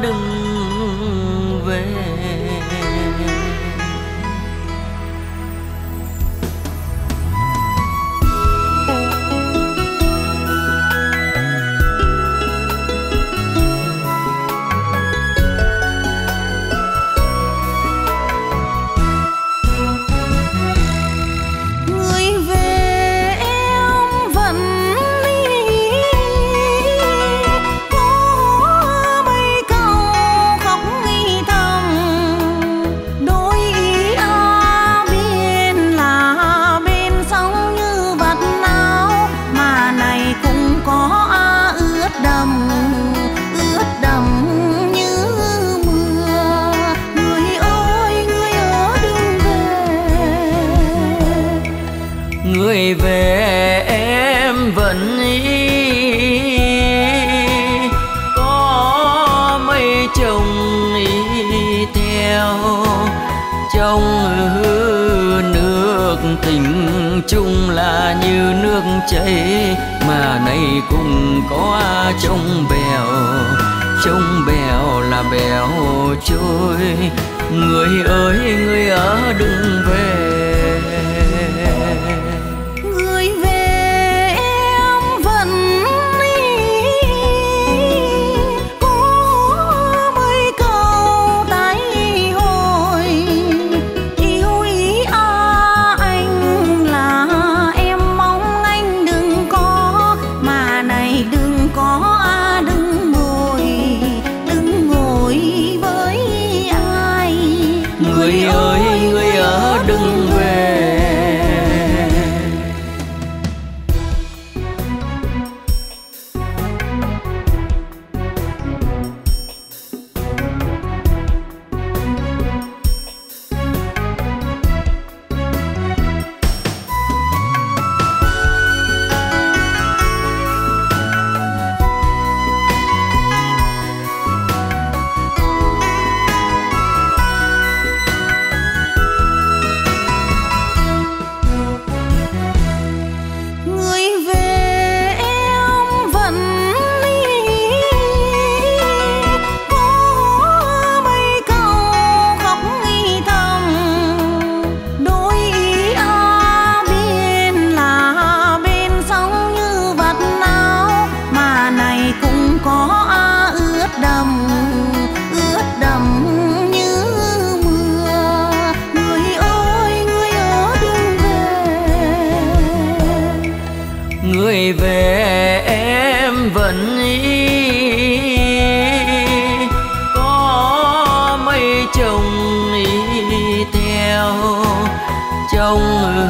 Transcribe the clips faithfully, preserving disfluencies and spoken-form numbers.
đừng về. Người về em vẫn ý, có mấy chồng ý theo, trong nước tình chung là như nước chảy, mà nay cũng có trong bèo, trong bèo là bèo trôi. Người ơi người ở đừng về. Người ơi người ở đừng về. Người về em vẫn ý, có mấy chồng ý theo, trong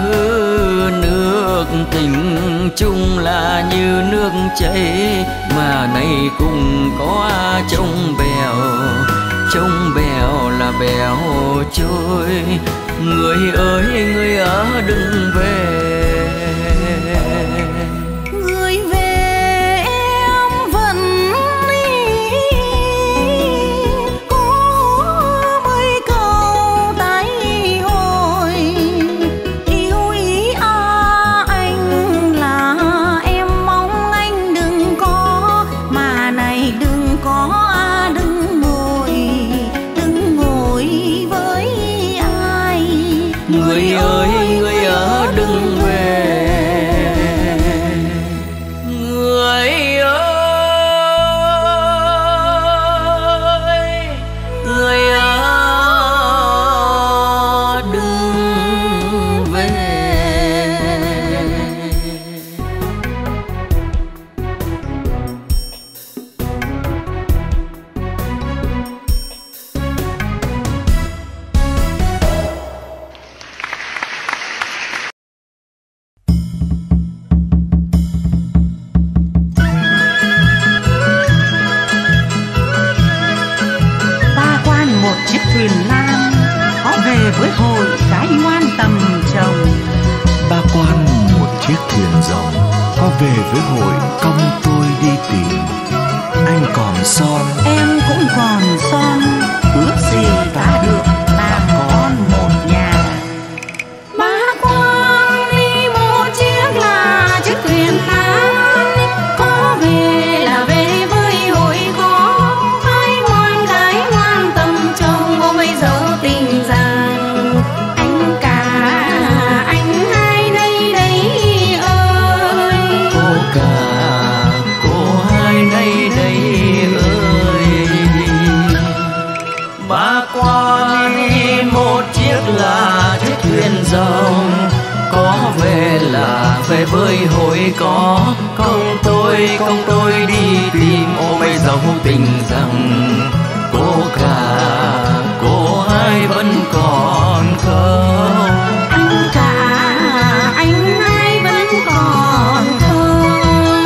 nước tình chung là như nước chảy, mà nay cũng có trong bèo, trong bèo là bèo trôi. Người ơi người ở đừng về. Người ơi người ở đừng về. Người ơi người ở đừng về. Chiếc thuyền nan có về với hội cái ngoan tầm chồng. Ta quan một chiếc thuyền rồng có về với hội công tôi đi tìm. Anh còn son em cũng còn son, ước gì ta được làm con một nhà. Ba quan đi một chiếc là chiếc thuyền nan, có về là về với hội có hai ngoan với hội có. Công tôi, công tôi đi tìm ôm ấy dấu tình rằng cô cả, cô hai vẫn còn không. Anh cả, anh hai vẫn còn không.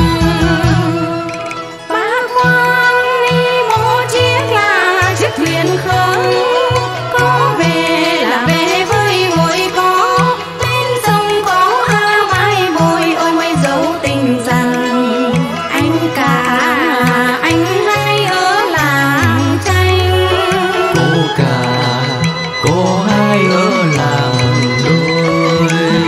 Bác Quang đi một chiếc là chiếc thuyền không, có về là về với hội có. Bên sông có a vai bồi ôm ấy dấu tình rằng anh cả, anh hai ở làng tranh. Cô cả, cô hai ở làng đôi.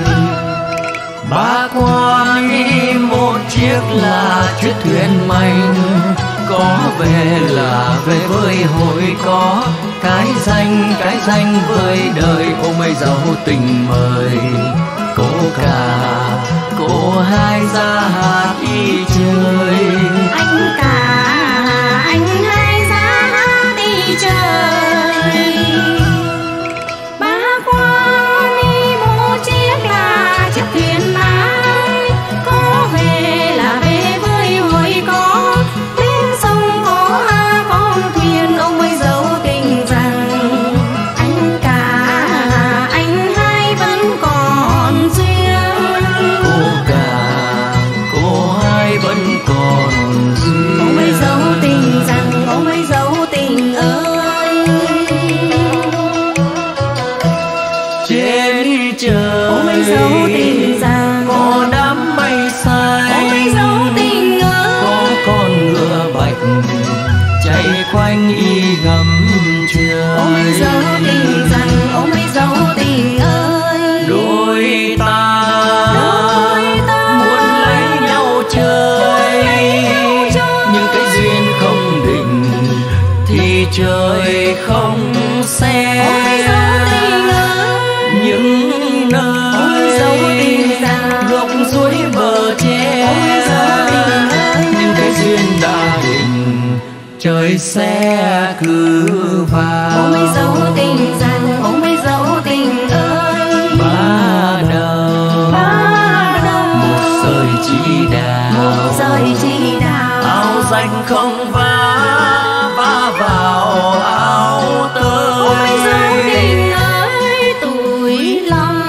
Bác Quang đi một chiếc là chiếc thuyền manh, có về là về với hội có. Cái danh, cái danh với đời ôm ấy dấu tình mời. Cô cả, cô hai ra hát đi chơi. Anh cả, anh hai ra hát đi chơi. Bác Quang đi một chiếc là chiếc thuyền mái, có về là về với hội có. Bên sông có a con thuyền ông ấy dấu tình rằng anh cả, anh hai vẫn còn duyên. Cô cả, cô hai vẫn còn duyên. Ông ấy dấu tình rằng, ông ấy dấu tình ơi. Trên trời Ông ấy dấu tình rằng có đám mây xanh. ông ấy dấu tình ơi. Có con ngựa bạch chạy quanh y gầm trời. Ông ấy dấu tình rằng, ông ấy dấu tình ơi. Đôi ta, Đôi ta muốn lấy nhau chơi, nhau chơi. nhưng cái duyên không định thì trời không xe. Ông ấy dấu tình ơi. Những Ông ấy dấu nơi tình rằng gốc suối bờ tre, ông ấy dấu tình ơi. nhưng cái duyên đã định trời sẽ cứ vào. Ông ấy dấu tình rằng, ông ấy dấu tình ơi. Ba đầu, Ba đầu một sợi chỉ đào, một sợi chỉ đào. áo xanh không vá vá vào áo tơi. Ông ấy dấu tình ơi, tuổi lòng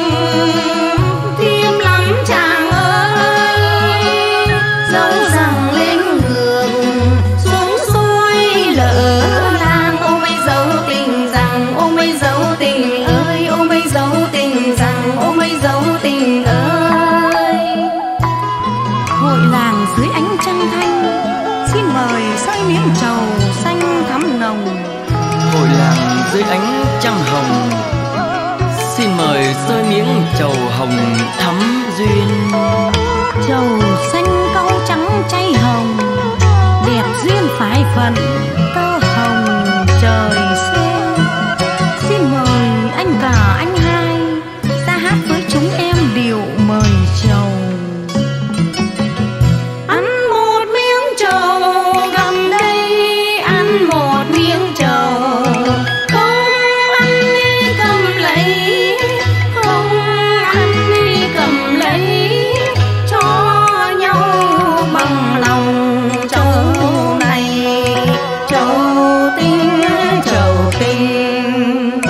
thêm lắm chàng ơi. Dấu rằng lên ngược xuống xuôi lỡ làng. Ông ấy dấu tình rằng, ông ấy dấu tình ơi. Ông ấy dấu tình rằng, ông ấy dấu tình ơi. Hội làng dưới ánh trăng thanh, xin mời soi miếng trầu xanh thắm nồng. Hội làng dưới ánh trăng hồng, xin mời rơi miếng trầu hồng thắm duyên. Trầu xanh cau trắng chay hồng, đẹp duyên phải phận tơ hồng trời xem. Xin mời anh cả anh hai ra hát với chúng em điệu mời trầu. Ăn một miếng trầu gầm đây, ăn một miếng trầu. Không ăn đi cầm lấy, không ăn đi cầm lấy. Cho nhau bằng lòng trầu này, trầu tình, trầu tình.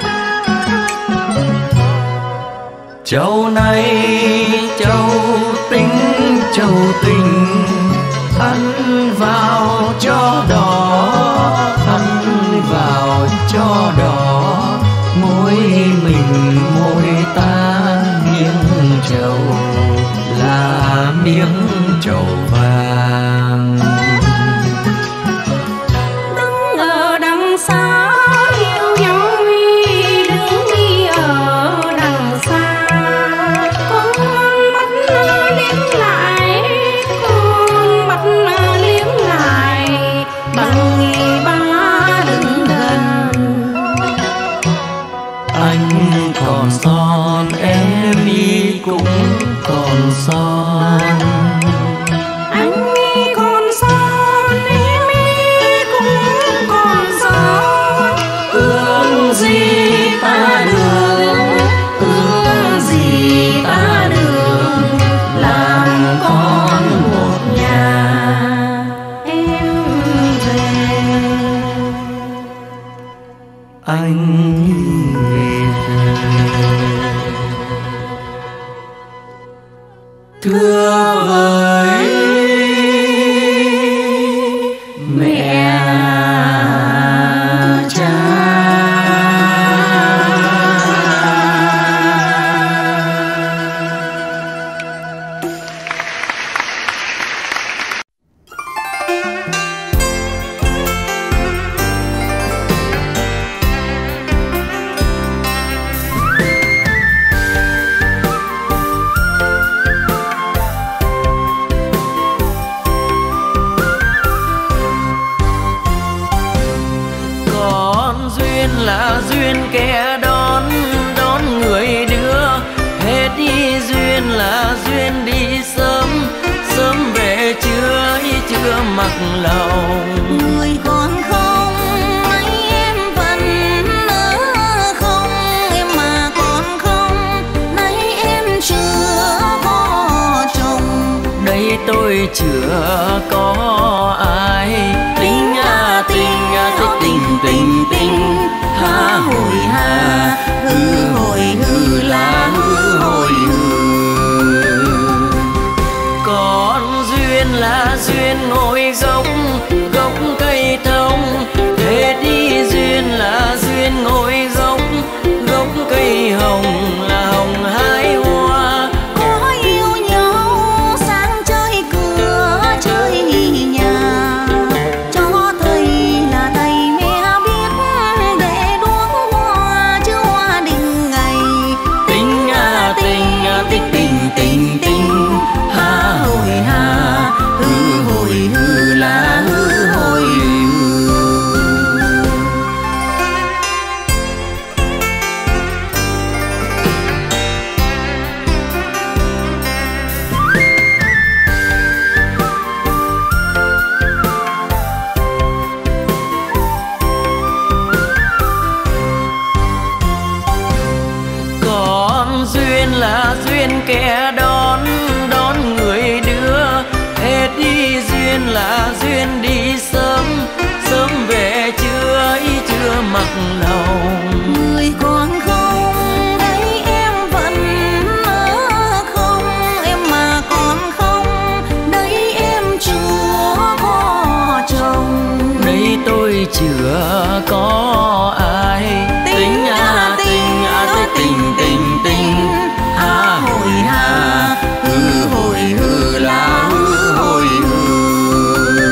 Trầu này trầu tình, trầu tình, ăn vào cho đỏ, ăn vào cho đỏ. Môi mình môi ta miếng trầu là miếng trầu vàng. Đứng ở đằng xa yêu nhau mi, đứng đi ở đằng xa. Con mắt liếc lại, con mắt liếc lại. Bằng nghi ba đứng gần. Anh còn son em đi cũng còn son. Anh anh về thưa với mẹ cha. Là duyên kẻ đón đón người đưa, hết đi duyên là duyên đi sớm, sớm về chưa chưa mặc lòng. Người còn không mấy em vẫn ở không, em mà còn không nay em chưa có chồng. Đây tôi chưa có ai, tình à tình à tình tình tình ha hồi ha, hư hồi hư là hư hồi hư. Còn duyên là duyên ngồi gốc gốc cây thông, thế đi duyên là duyên ngồi gốc gốc cây hồng, là hồng hai hoa. Có yêu nhau sáng chơi cửa chơi nhà, cho thầy là thầy mẹ biết để đuống hoa chứ hoa đình ngày. Tình à tình à tình tình tình tình ha hồi ha, hư hồi hư là hư hồi hư. Còn duyên là duyên kẻ đón đón người đưa, hết đi duyên là duyên đi sớm, sớm về chưa chưa mặc lòng. Người còn không đấy em vẫn ở không, em mà còn không đấy em chưa có chồng. Đây tôi chưa có ai, tình à tình à tình tình tình ha hồi ha, hư hồi hư là hư hồi hư.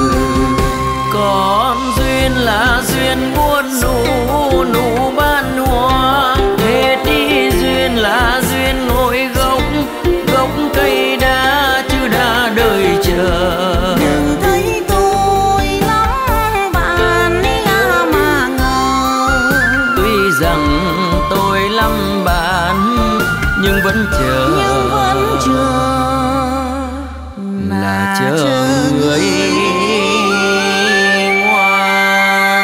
Còn duyên là duyên buôn nụ nụ ban hoa, hết đi duyên là duyên ngồi gốc gốc cây đa chứ đã đời chờ. Đừng thấy tôi lắm bạn ấy à mà ngờ, Tuy rằng tôi lắm bạn nhưng vẫn chờ, nhưng vẫn chờ là chờ người ngoan.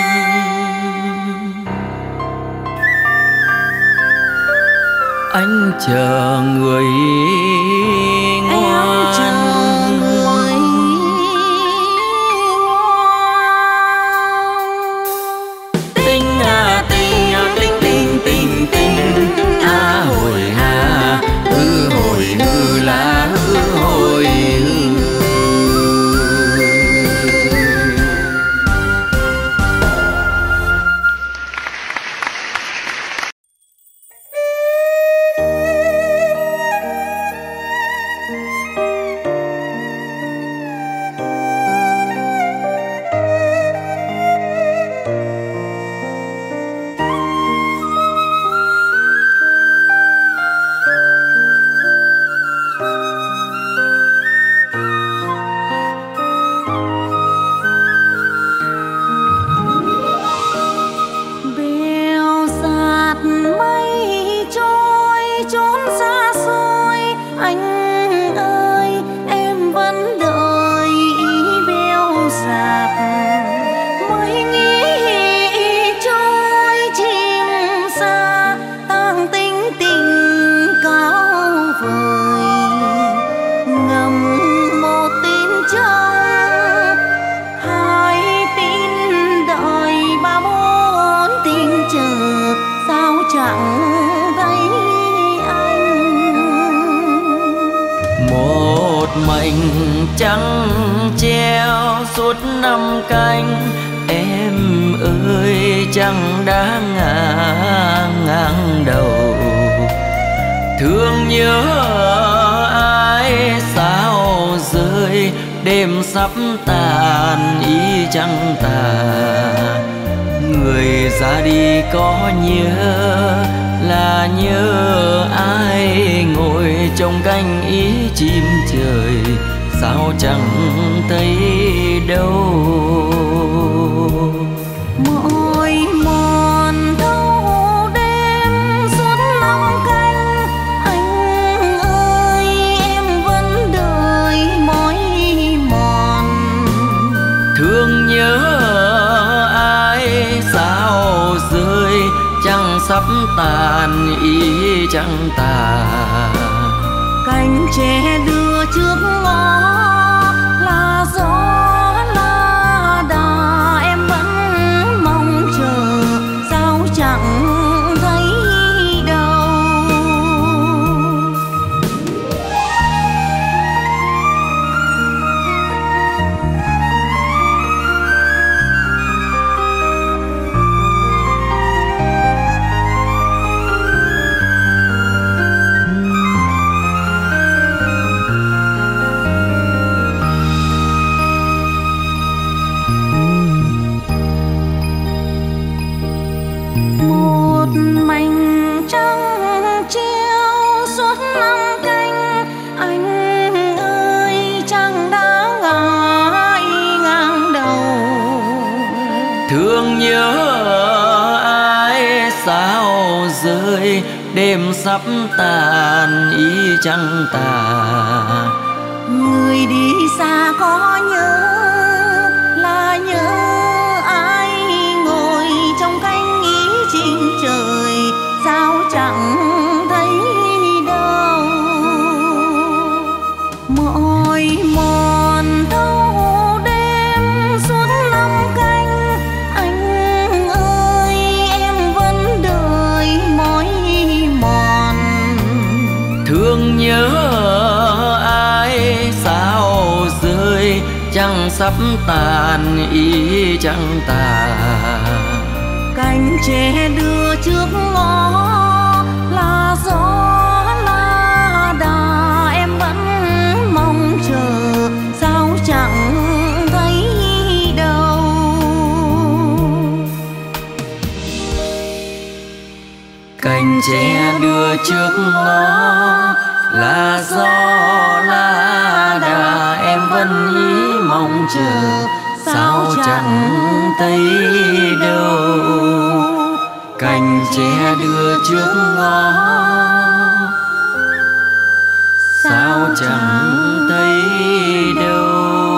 Anh chờ người ngoan. Em chờ người ngoan. Tình à tình à tình tình tình tình a hồi ha, hư hồi hư là hư hồi hư. trăng treo suốt năm canh. Em ơi trăng đã ngả ngang đầu, thương nhớ ai sao rơi, đêm sắp tàn ý trăng tàn. Người ra đi có nhớ là nhớ ai, ngồi trong canh ý chim trời sao chẳng thấy đâu. Mỏi mòn thâu đêm suốt năm canh, anh ơi em vẫn đợi mỏi mòn. Thương nhớ ai sao rơi, trăng sắp tàn ý trăng tàn. Cành tre đưa trước ngõ là gió là đà, em vẫn mong chờ sao chẳng thấy đâu. Thương nhớ ai sao rơi, đêm sắp tàn ý trăng tàn. Người đi xa có nhớ là nhớ ai, ngồi trong canh ý chim trời sao chẳng thấy đâu. Mỏi mòn thâu đêm suốt năm canh, anh ơi em vẫn đợi mỏi mòn. Thương nhớ ai sao rơi, trăng sắp tàn ý trăng tàn. Cành tre đưa trước ngõ là gió là đà, em vẫn mong chờ sao chẳng thấy đâu. Cành tre đưa trước ngõ là gió là đà, em vẫn ý mong chờ sao chẳng thấy đâu. Cành tre đưa trước ngõ sao chẳng thấy đâu.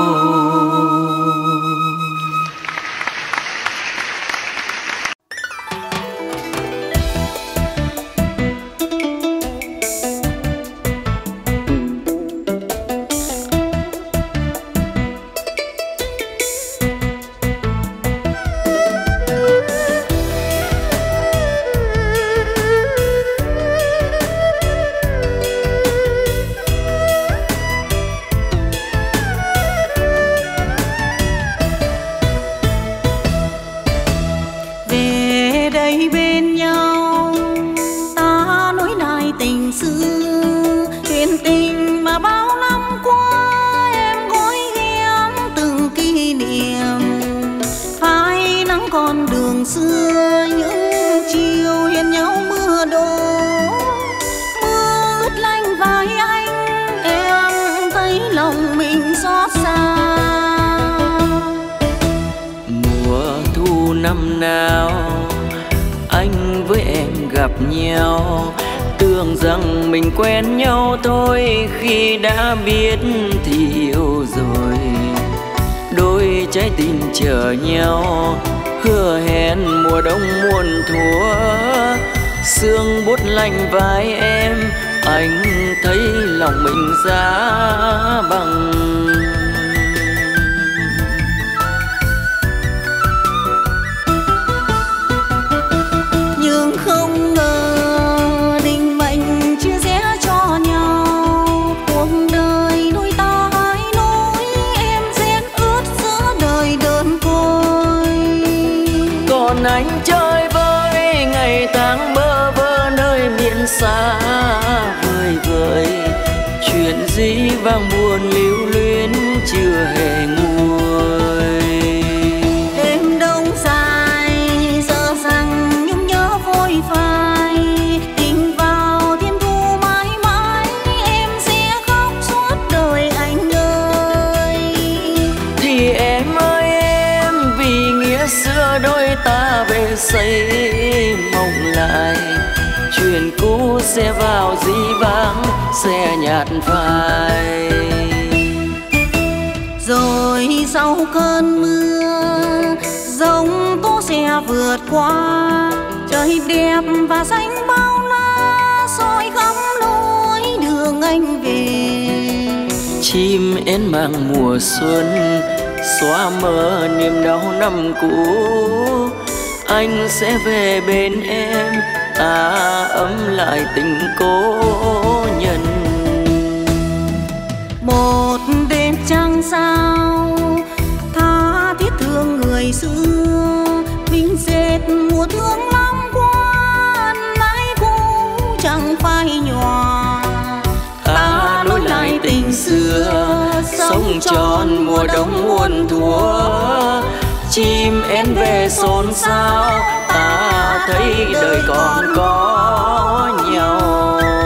Xưa những chiều hiền nhau mưa đổ, mưa ướt lạnh vai anh, em thấy lòng mình xót xa. Mùa thu năm nào anh với em gặp nhau, tưởng rằng mình quen nhau thôi, khi đã biết thì yêu rồi. Đôi trái tim chờ nhau, hứa hẹn mùa đông muôn thuở. Sương buốt lạnh vai em, anh thấy lòng mình giá bằng. Nhưng không ngờ định mệnh chia rẽ cho nhau, cuộc đời đôi ta hai nỗi anh chơi với ngày tháng bơ vơ nơi miền xa vời vợi, chuyện dĩ vang buồn lưu luyến chưa hề nguôi. Đêm đông dài giờ rằng nhung nhớ vội phai, tình vào thiên thu mãi mãi em sẽ khóc suốt đời anh ơi. Thì em ơi em, vì nghĩa xưa đôi ta về xây mộng lại, chuyện cũ sẽ vào dĩ vãng sẽ nhạt phai. Rồi sau cơn mưa giông tố sẽ vượt qua, trời đẹp và xanh bao la soi khắp lối đường anh về. Chim én mang mùa xuân xóa mờ niềm đau năm cũ, anh sẽ về bên em ta ấm lại tình cố nhân. Một đêm trăng sao tha thiết thương người xưa, mình dệt mùa thương năm qua nay cũng chẳng phai nhòa. Ta nối lại tình xưa sống tròn mùa đông muôn thuở, chim én về xôn xao ta thấy đời còn có nhau.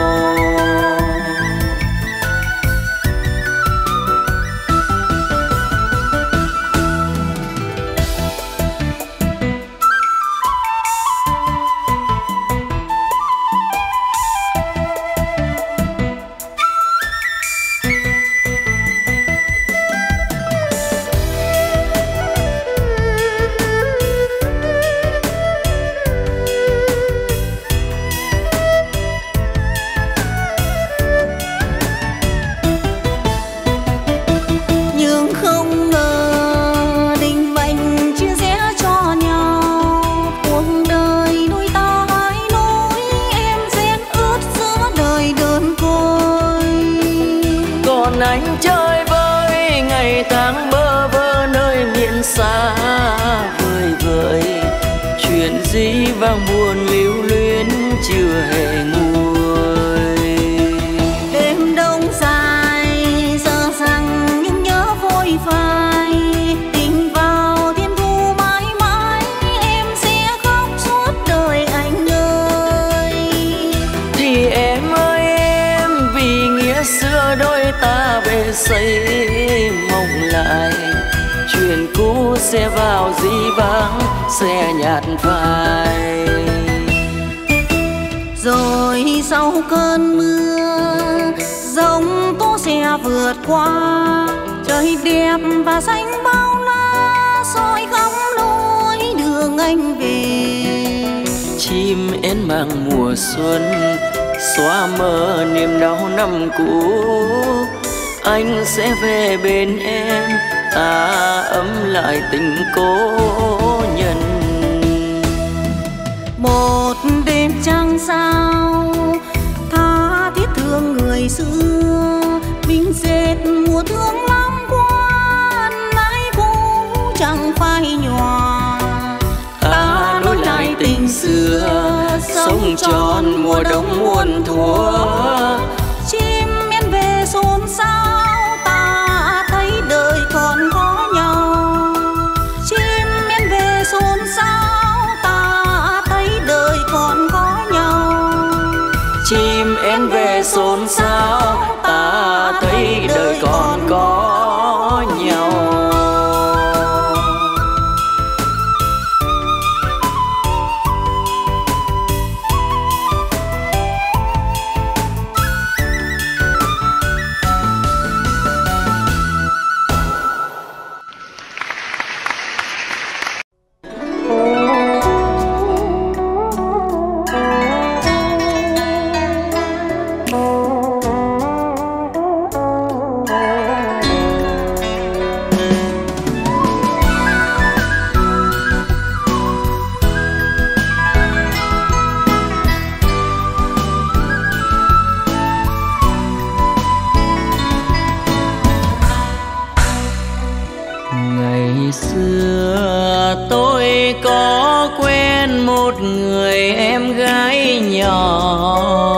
Anh chơi với ngày tháng bơ vơ nơi miền xa vời vợi, chuyện dĩ vang buồn lưu luyến chưa hề nguôi. Đêm đông dài giờ rằng nhung nhớ vội phai, tình vào thiên thu mãi mãi em sẽ khóc suốt đời anh ơi. Thì em ơi em, vì nghĩa xưa đôi ta về xây mộng lại, chuyện cũ sẽ vào dĩ vãng sẽ nhạt phai. Rồi sau cơn mưa giông tố sẽ vượt qua, trời đẹp và xanh bao la soi khắp lối đường anh về. Chim én mang mùa xuân xóa mờ niềm đau năm cũ, anh sẽ về bên em ta ấm lại tình cố nhân. Một đêm trăng sao tha thiết thương người xưa, mình dệt mùa thương năm qua nay cũng chẳng phai nhòa. Ta nối lại tình xưa sống tròn mùa đông muôn thuở, chim én về xôn xao ta thấy đời còn có nhau. Chim én về xôn xao ta thấy đời còn có nhau. Chim én về xôn xao ta thấy đời còn có nhau. Ngày xưa tôi có quen một người em gái nhỏ,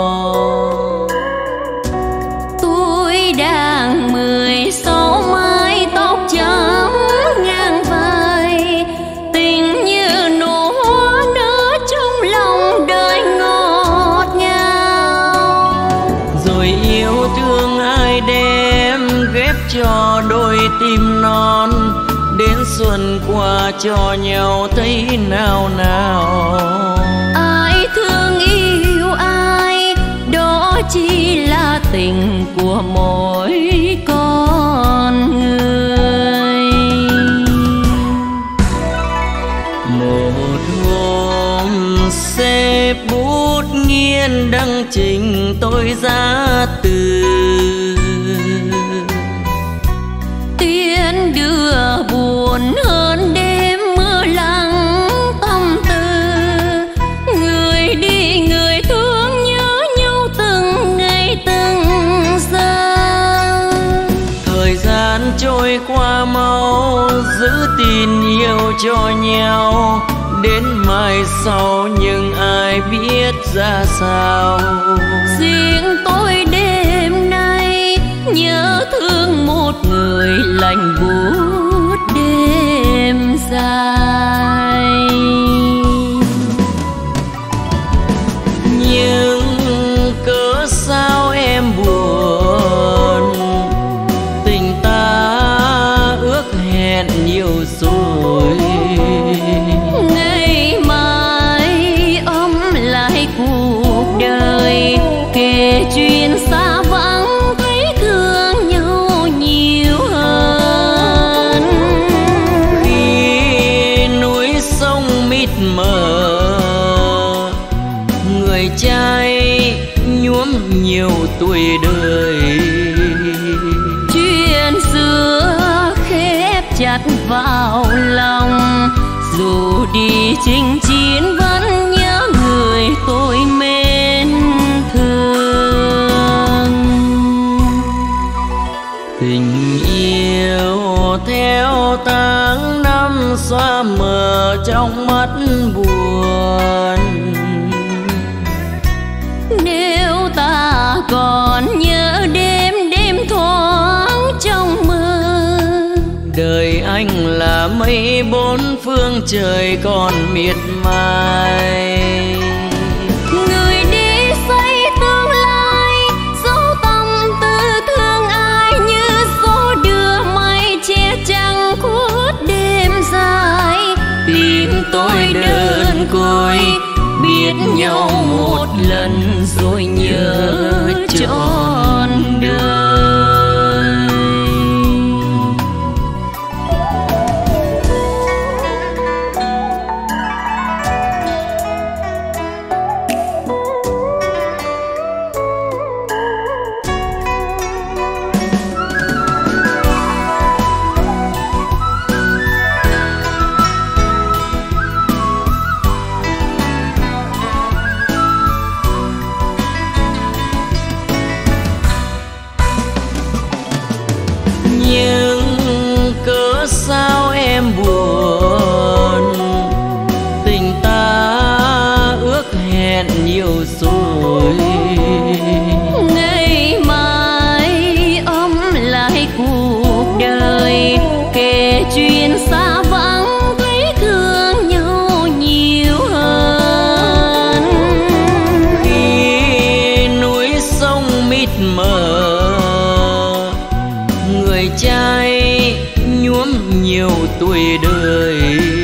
tôi đang mười sáu, mái tóc trắng ngang vai, tình như nụ hoa nở trong lòng đời ngọt ngào. Rồi yêu thương ai đem ghép cho đôi tim non, đến xuân qua cho nhau thấy nào nào. Ai thương yêu ai, đó chỉ là tình của mỗi con người. Một hôm xếp bút nghiên đăng trình tôi ra từ, Tiên đưa buồn hơn đêm mưa lắng tâm tư. Người đi người thương nhớ nhau từng ngày từng giờ. Thời gian trôi qua mau, giữ tin yêu cho nhau, đến mai sau nhưng ai biết ra sao. Riêng tôi đêm nay nhớ thương một người lạnh buốt đêm dài. Nhưng cớ sao em buồn, tình ta ước hẹn nhiều rồi. Ngày mai ấm lại cuộc đời, kể chuyện xa vắng thấy thương nhau nhiều hơn. Khi núi sông mịt mờ, người trai nhuốm nhiều tuổi đời. Chuyện xưa khép chặt vào lòng, dù đi chinh chiến vẫn nhớ người tôi mến thương. Tình yêu theo tháng năm xóa mờ trong mắt buồn. Nếu ta còn nhớ đêm đêm thoáng trong mơ, Đời anh là mây bốn phương trời còn miệt mài. người đi xây tương lai, dấu tâm tư thương ai như gió đưa mây che trăng khuất đêm dài. Tim tôi đơn côi, biết nhau một lần rồi nhớ trọn đời. Nhưng cớ sao em buồn, tình ta ước hẹn nhiều rồi. Ngày mai ấm lại cuộc đời, kể chuyện xa vắng thấy thương nhau nhiều hơn. Khi núi sông mịt mờ, người trai nhuốm nhiều tuổi đời.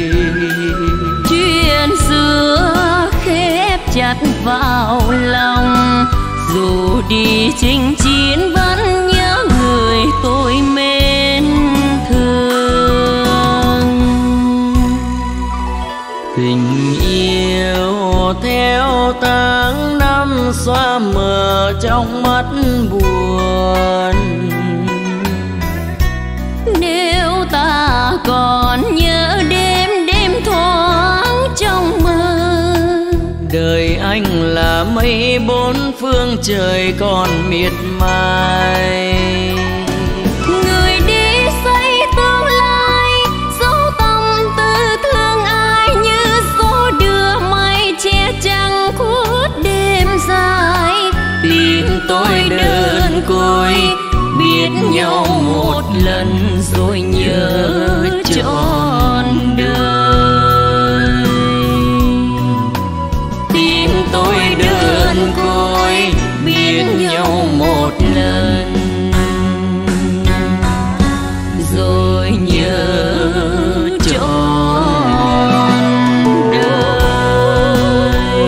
Chuyện xưa khép chặt vào lòng, dù đi chinh chiến vẫn nhớ người tôi mến thương. Tình yêu theo tháng năm xóa mờ trong mắt buồn. Nếu ta còn nhớ đêm đêm thoáng trong mơ, Đời anh là mây bốn phương trời còn miệt mài. người đi xây tương lai, đơn côi, biết nhau một lần rồi nhớ trọn đời. Tim tôi đơn côi, biết nhau một lần rồi nhớ trọn đời.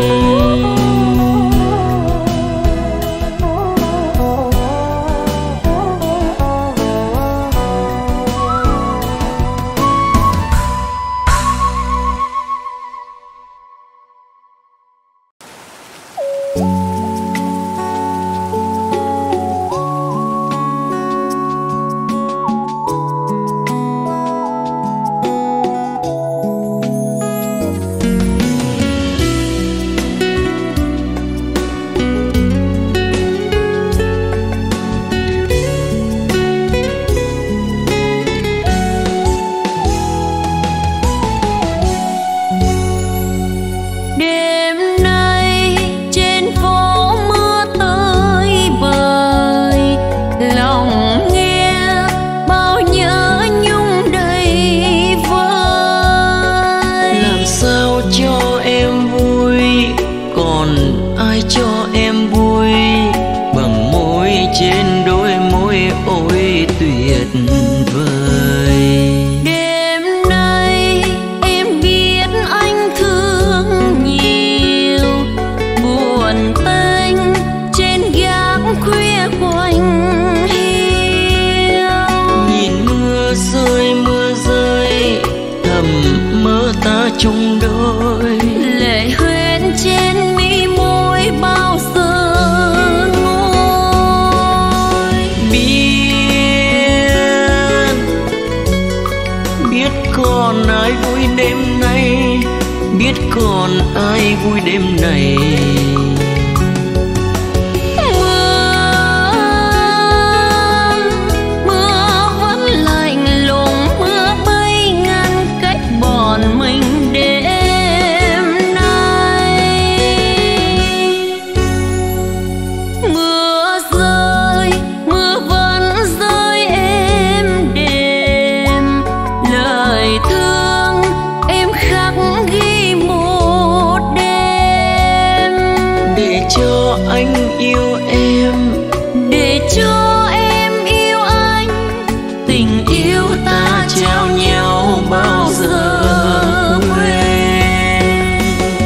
chung đôi, lệ huyết trên mi môi bao giờ ngôi. Biết biết còn ai vui đêm nay, biết còn ai vui đêm này. Anh yêu em để cho em yêu anh, tình yêu ta trao nhau bao giờ quên.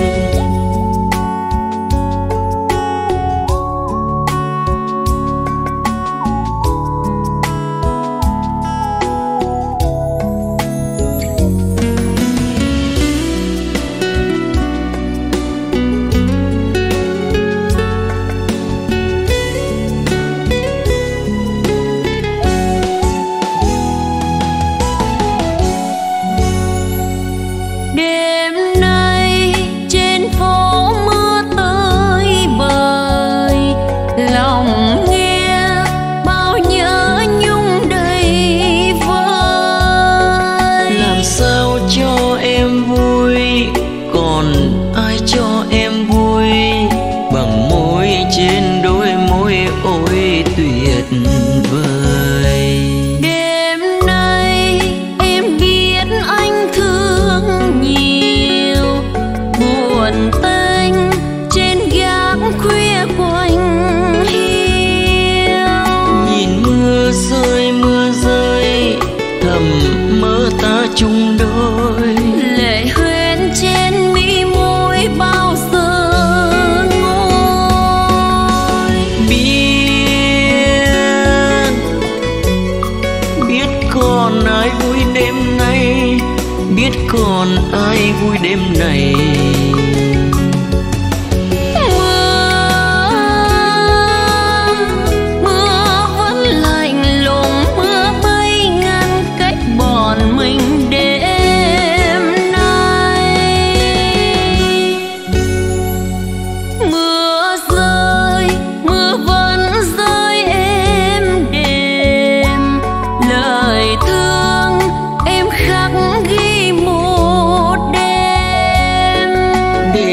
Chung đôi, lệ huyết trên mi môi bao giờ ngôi. Biết biết còn ai vui đêm nay, biết còn ai vui đêm này.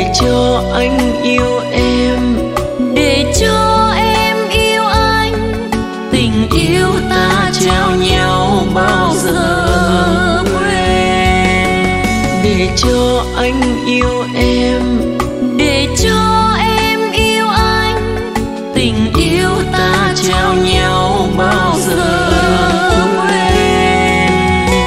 Cho anh yêu em, để cho em yêu anh, để cho anh yêu em, để cho em yêu anh. tình yêu ta trao nhau bao giờ quên.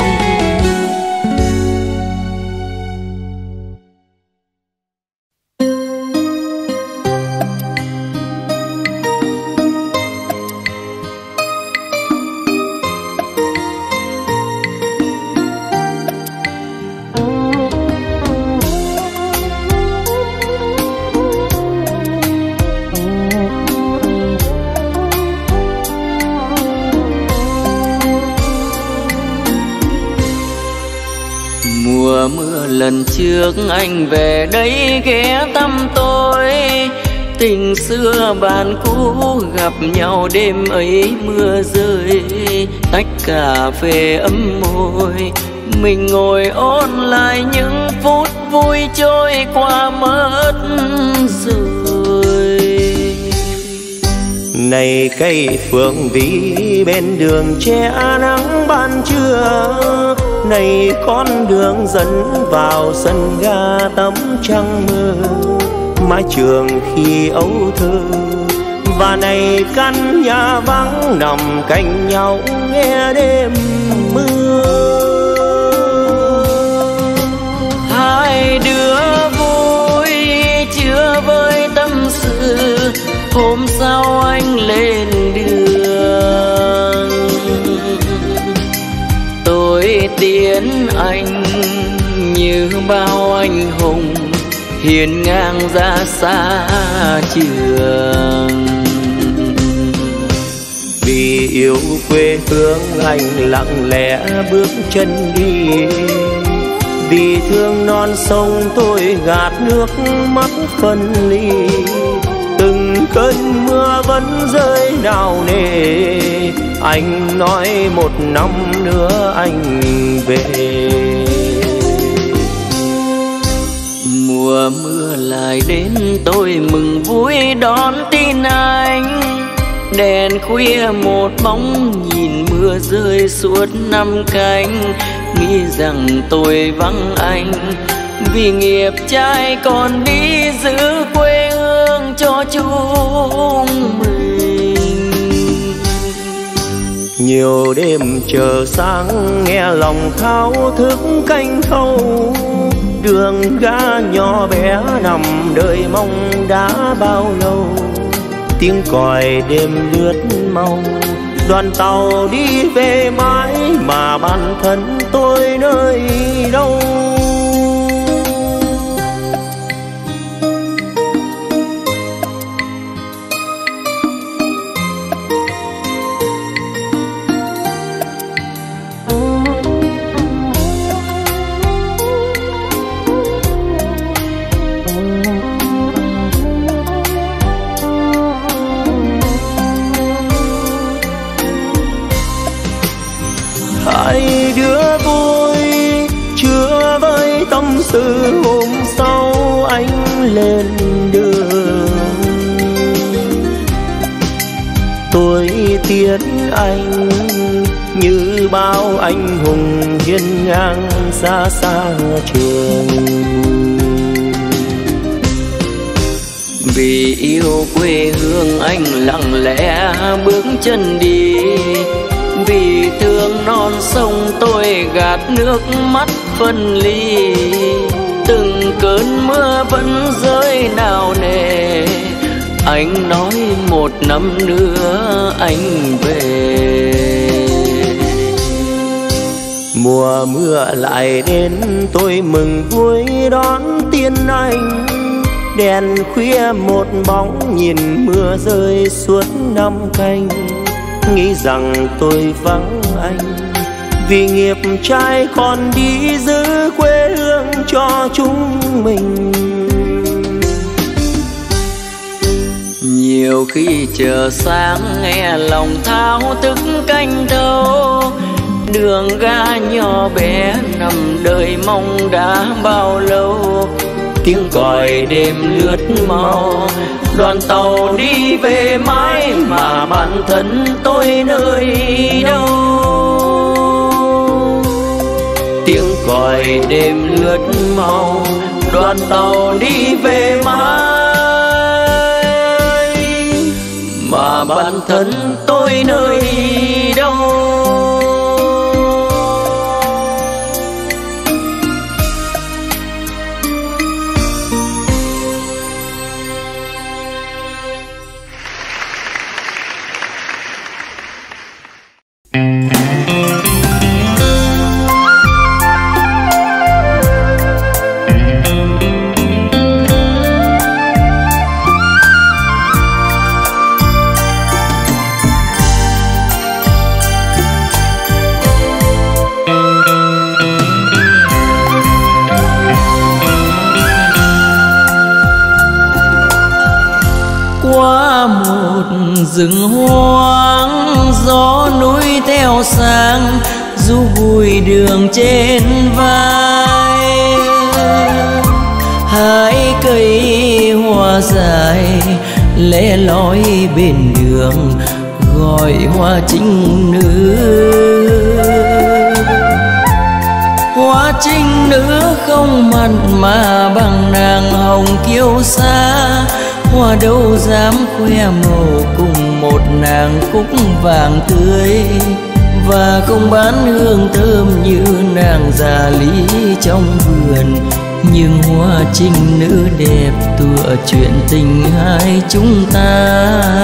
Mùa mưa lần trước anh về đây ghé thăm tôi, tình xưa bạn cũ gặp nhau đêm ấy mưa rơi, tách cà phê ấm môi, mình ngồi ôn lại những phút vui trôi qua mất rồi. Này cây phượng vĩ bên đường che nắng ban trưa, này con đường dẫn vào sân ga tắm trăng mưa, mái trường khi ấu thơ. Và này căn nhà vắng nằm cạnh nhau nghe đêm mưa. Hai đứa vui chưa với tâm sự, hôm sau anh lên đường. Tôi tiến anh như bao anh hùng hiên ngang ra xa trường. Vì yêu quê hương anh lặng lẽ bước chân đi, vì thương non sông tôi gạt nước mắt phân ly. Từng cơn mưa vẫn rơi nào nề, anh nói một năm nữa anh về. Mùa mưa lại đến tôi mừng vui đón tin anh, đèn khuya một bóng nhìn mưa rơi suốt năm canh, nghĩ rằng tôi vắng anh vì nghiệp trai còn đi giữ quê hương cho chúng mình. Nhiều đêm chờ sáng nghe lòng thao thức canh thâu, đường ga nhỏ bé nằm đợi mong đã bao lâu. Tiếng còi đêm lướt mau, đoàn tàu đi về mãi mà bản thân tôi nơi đâu. Hai đứa vui chưa với tâm sự, hôm sau anh lên đường. Tôi tiễn anh như bao anh hùng hiên ngang xa xa trường. Vì yêu quê hương anh lặng lẽ bước chân đi, vì thương non sông tôi gạt nước mắt phân ly. Từng cơn mưa vẫn rơi nào nề, anh nói một năm nữa anh về. Mùa mưa lại đến tôi mừng vui đón tiên anh, đèn khuya một bóng nhìn mưa rơi suốt năm canh, nghĩ rằng tôi vắng anh vì nghiệp trai còn đi giữ quê hương cho chúng mình. Nhiều khi chờ sáng nghe lòng thao thức canh thâu, đường ga nhỏ bé nằm đợi mong đã bao lâu. Tiếng còi đêm lướt mau, đoàn tàu đi về mãi mà bản thân tôi nơi đâu. Tiếng còi rồi đêm lướt mau, đoàn tàu đi về mãi, mà bản thân tôi nơi đâu. Qua một rừng hoang, gió núi theo sang, du bụi đường trên vai. Hai cây hoa dài lẻ loi bên đường, gọi hoa trinh nữ. Hoa trinh nữ không mặn mà bằng nàng hồng kiêu sa, hoa đâu dám khoe màu cùng một nàng cúc vàng tươi, và không bán hương thơm như nàng già lý trong vườn. Nhưng hoa trinh nữ đẹp tựa chuyện tình hai chúng ta.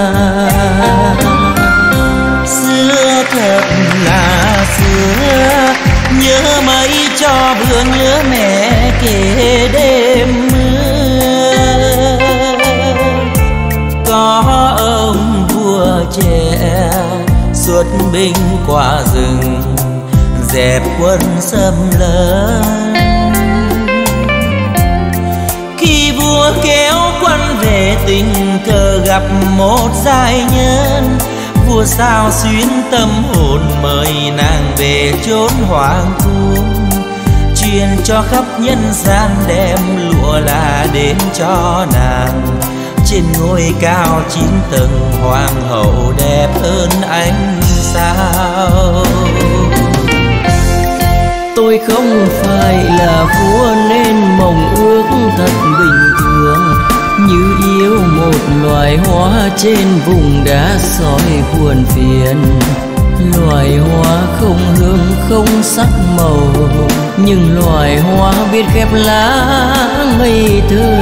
Xưa thật là xưa, nhớ mấy cho vương nhớ mẹ kể đêm mưa. Có ông vua trẻ xuất binh qua rừng, dẹp quân xâm lấn. Khi vua kéo quân về tình cờ gặp một giai nhân, vua sao xuyến tâm hồn mời nàng về chốn hoàng cung, truyền cho khắp nhân gian đem lụa là đến cho nàng. Trên ngôi cao chín tầng hoàng hậu đẹp hơn ánh sao. Tôi không phải là vua nên mong ước thật bình thường, như yêu một loài hoa trên vùng đá sỏi buồn phiền. Loài hoa không hương không sắc màu, nhưng loài hoa biết khép lá ngây thơ.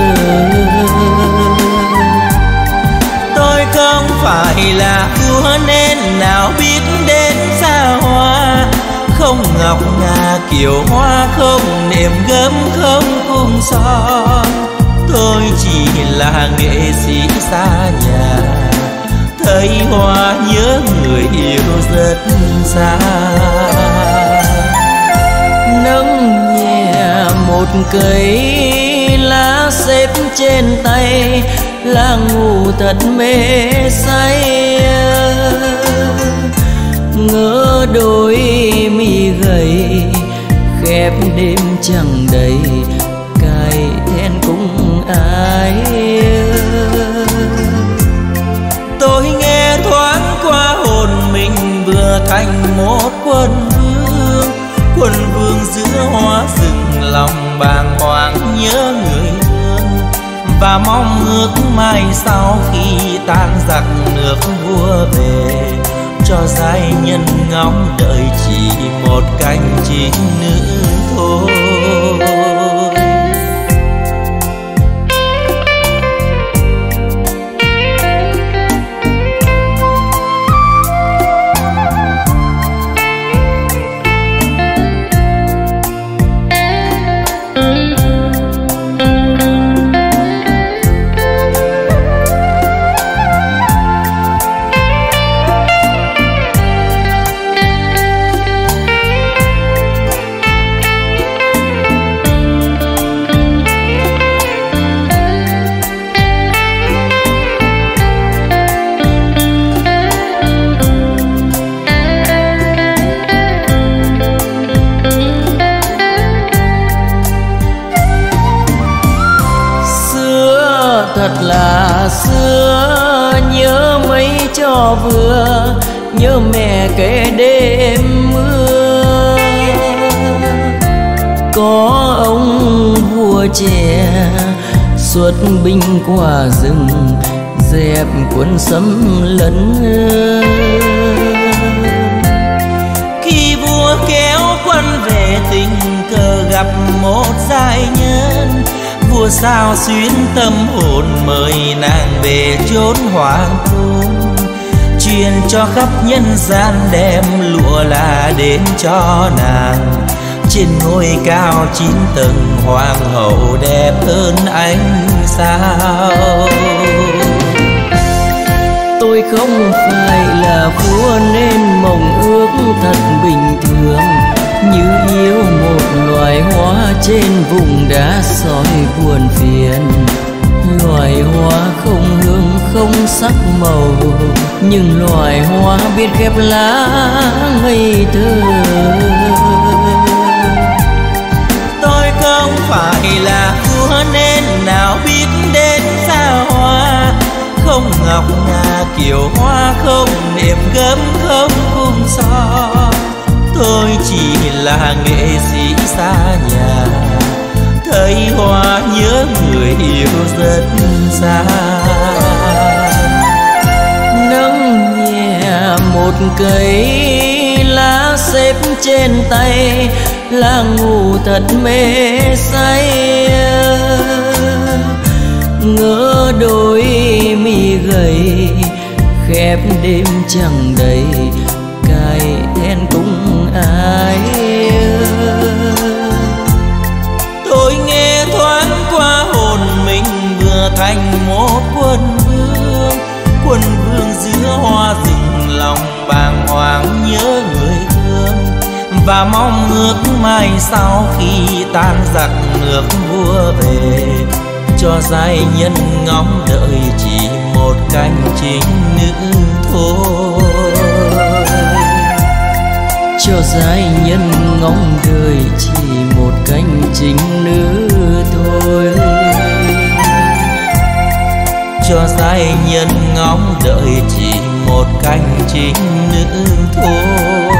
Tôi không phải là vua nên nào biết đến xa hoa, không ngọc ngà kiều hoa, không nệm gấm không cung son. Tôi chỉ là nghệ sĩ xa nhà, thấy hoa nhớ người yêu rất xa. Nâng nhẹ một cây lá xếp trên tay, là ngủ thật mê say. Ngỡ đôi mi gầy khép đêm chẳng đầy, cài then cũng ai. Tôi nghe thoáng qua hồn mình vừa thành một quân vương, quân vương giữa hoa rừng lòng bàng hoàng nhớ người thương, và mong ước mai sau khi tan giặc nước vua về, cho giai nhân ngóng đợi chỉ một cánh chim nữ thôi. Thật là xưa, nhớ mấy cho vừa, nhớ mẹ kể đêm mưa. có ông vua trẻ xuất binh qua rừng dẹp quân xâm lấn. Khi vua kéo quân về tình cờ gặp một giai nhân, vua sao xuyến tâm hồn mời nàng về chốn hoàng cung, truyền cho khắp nhân gian đem lụa là đến cho nàng. Trên ngôi cao chín tầng hoàng hậu đẹp hơn ánh sao. Tôi không phải là vua nên mộng ước thật bình thường, như yêu một loài hoa trên vùng đá sỏi buồn phiền. Loài hoa không hương không sắc màu, nhưng loài hoa biết khép lá ngây thơ. Tôi không phải là vua nên nào biết đến xa hoa, không ngọc ngà kiều hoa, không nệm gấm, không cung so. Tôi chỉ là nghệ sĩ xa nhà, thấy hoa nhớ người yêu rất xa. Nâng nhẹ một cây lá xếp trên tay, là ngủ thật mê say. Ngỡ đôi mi gầy khép đêm chẳng đầy, cài then cũng ai. Tôi nghe thoáng qua hồn mình vừa thành một quân vương, quân vương giữa hoa rừng lòng bàng hoàng nhớ người thương, và mong ước mai sau khi tan giặc nước vua về, cho giai nhân ngóng đợi chỉ một cánh chính nữ thôi. Cho giai nhân ngóng đời chỉ một cánh chính nữ thôi. Cho giai nhân ngóng đợi chỉ một cánh chính nữ thôi.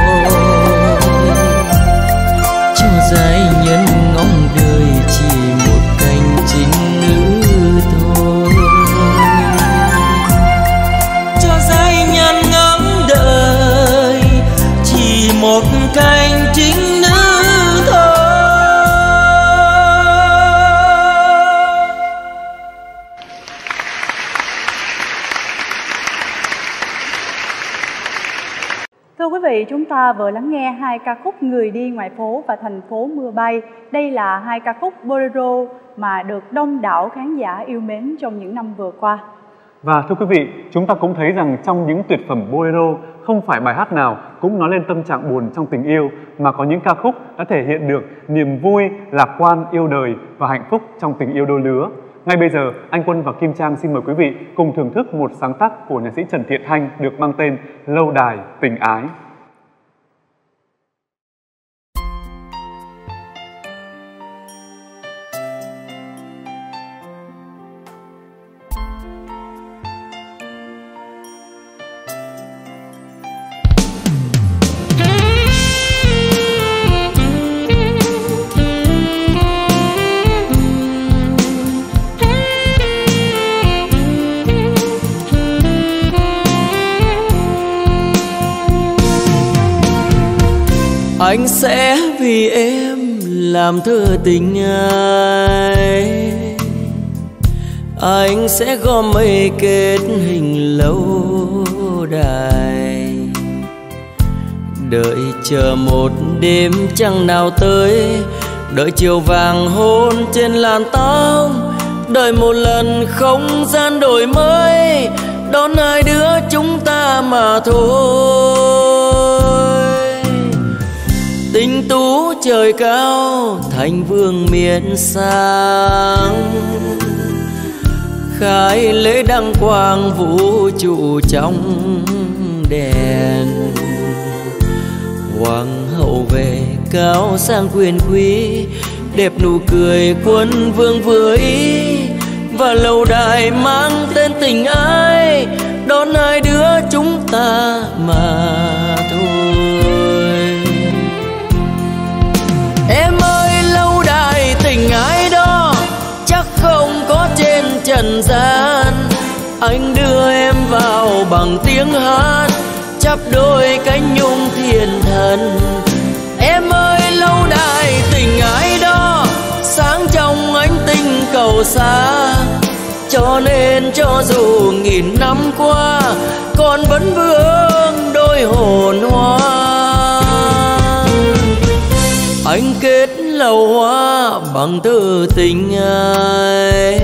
Cho giai nhân ngóng đời chỉ một cánh chính nữ thôi. Cho giai nhân ngóng đợi chỉ một cánh chính nữ thôi. Thưa quý vị, chúng ta vừa lắng nghe hai ca khúc Người đi ngoài phố và Thành phố mưa bay. Đây là hai ca khúc bolero mà được đông đảo khán giả yêu mến trong những năm vừa qua. Và thưa quý vị, chúng ta cũng thấy rằng trong những tuyệt phẩm bolero, không phải bài hát nào cũng nói lên tâm trạng buồn trong tình yêu, mà có những ca khúc đã thể hiện được niềm vui, lạc quan, yêu đời và hạnh phúc trong tình yêu đôi lứa. Ngay bây giờ, anh Quân và Kim Trang xin mời quý vị cùng thưởng thức một sáng tác của nhạc sĩ Trần Thiện Hanh được mang tên Lâu đài tình ái. Anh sẽ vì em làm thơ tình ai, anh sẽ gom mây kết hình lâu đài, đợi chờ một đêm trăng nào tới, đợi chiều vàng hôn trên làn tóc, đợi một lần không gian đổi mới, đón hai đứa chúng ta mà thôi. Tinh tú trời cao thành vương miền sang, khai lễ đăng quang vũ trụ trong đèn. Hoàng hậu về cao sang quyền quý, đẹp nụ cười quân vương vừa ý, và lâu đài mang tên tình ái, đón hai đứa chúng ta mà thôi. Em ơi lâu bằng tiếng hát, chắp đôi cánh nhung thiên thần. Em ơi lâu đài tình ái đó, sáng trong ánh tinh cầu xa, cho nên cho dù nghìn năm qua, con vẫn vương đôi hồn hoa. Anh kết lầu hoa bằng thư tình ai,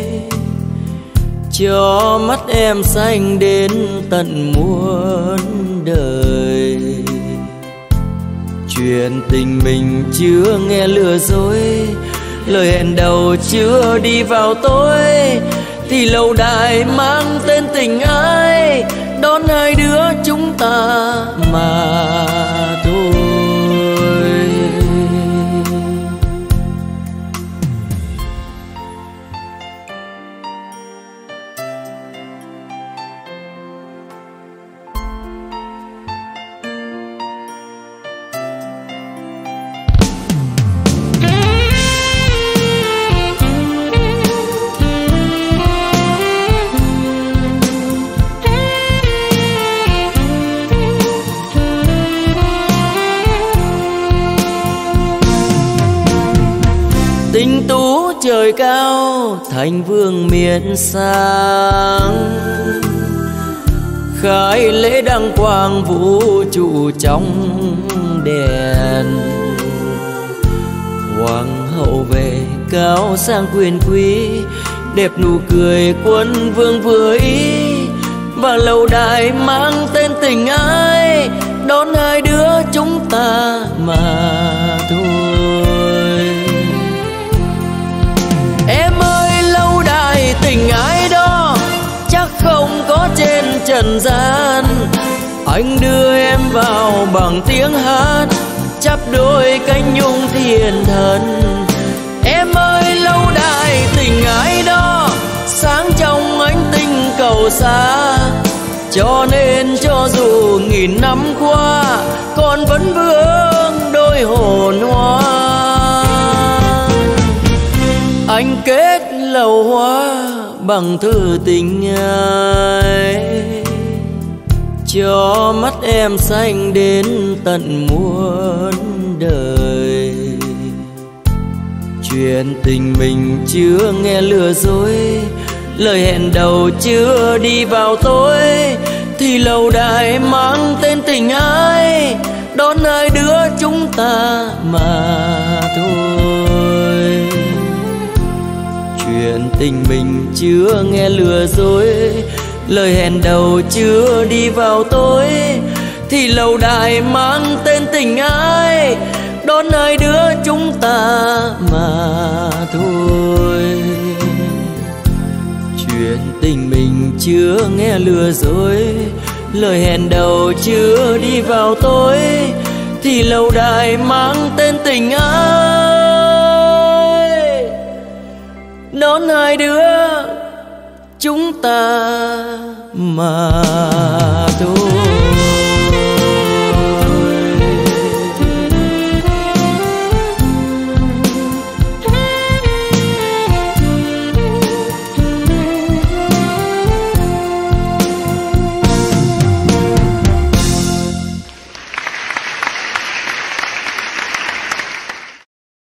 cho mắt em xanh đến tận muôn đời. Chuyện tình mình chưa nghe lừa dối, lời hẹn đầu chưa đi vào tối, thì lâu đài mang tên tình ai, đón hai đứa chúng ta mà thôi. Tinh tú trời cao thành vương miền sang, khai lễ đăng quang vũ trụ trong đèn. Hoàng hậu về cao sang quyền quý, đẹp nụ cười quân vương vừa ý, và lâu đài mang tên tình ai, đón hai đứa chúng ta mà thôi. Em ơi lâu đài tình ái đó, chắc không có trên trần gian. Anh đưa em vào bằng tiếng hát, chắp đôi cánh nhung thiên thần. Em ơi lâu đài tình ái đó, sáng trong ánh tinh cầu xa, cho nên cho dù nghìn năm qua, con vẫn vương đôi hồn hoa. Anh kết lầu hoa bằng thư tình ai, cho mắt em xanh đến tận muôn đời. Chuyện tình mình chưa nghe lừa dối, lời hẹn đầu chưa đi vào tối, thì lâu đài mang tên tình ai, đón hai đứa chúng ta mà thôi. Chuyện tình mình chưa nghe lừa dối, lời hẹn đầu chưa đi vào tối, thì lâu đài mang tên tình ai, đón hai đứa chúng ta mà thôi. Chuyện tình mình chưa nghe lừa dối, lời hẹn đầu chưa đi vào tối, thì lâu đài mang tên tình ai, đón hai đứa chúng ta mà thôi.